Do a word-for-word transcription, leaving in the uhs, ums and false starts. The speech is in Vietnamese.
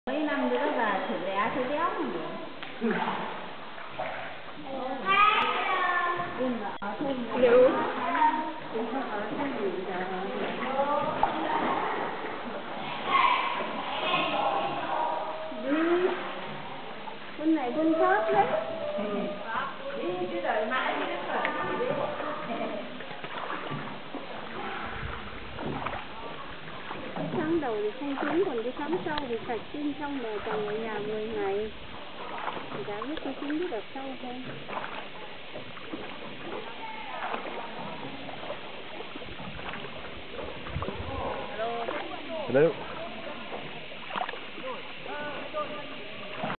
mấy năm nữa là thử lẽ thử đéo nữa. Ở thôn nếu con này con khớp đấy. Chứ đợi mãi mới được rồi. Tháng đầu thì không trúng, còn cái tháng sau thì sạch tinh xong là trồng ở nhà mười ngày. Thì đã biết có trúng cái đợt sau không? Hello.